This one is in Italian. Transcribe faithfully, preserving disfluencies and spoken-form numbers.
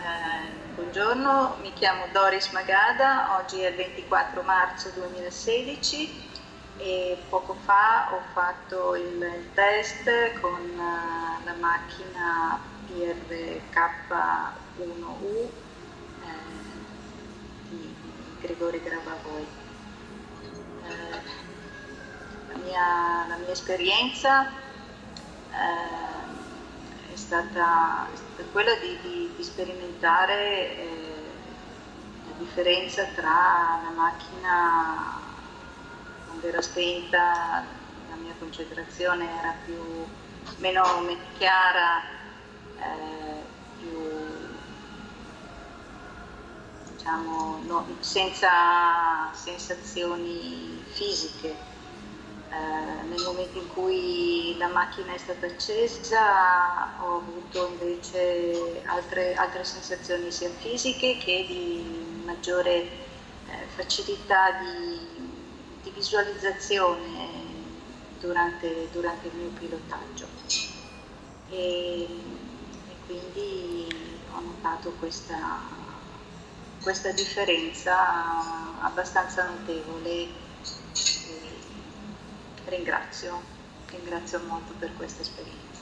Eh, buongiorno, mi chiamo Doris Magada, oggi è il ventiquattro marzo duemilasedici e poco fa ho fatto il, il test con uh, la macchina P R K uno U eh, di, di Grigori Grabovoi. Eh, la, mia, la mia esperienza eh, è, stata, è stata quella di, di, di sperimentare eh, la differenza tra la macchina quando era spenta, la mia concentrazione era più, meno, meno chiara, eh, più diciamo no, senza sensazioni fisiche. Eh, nel momento in cui la macchina è stata accesa ho avuto invece altre, altre sensazioni sia fisiche che di maggiore eh, facilità di, di visualizzazione durante, durante il mio pilotaggio e, e quindi ho notato questa, questa differenza abbastanza notevole. Ringrazio, ringrazio molto per questa esperienza.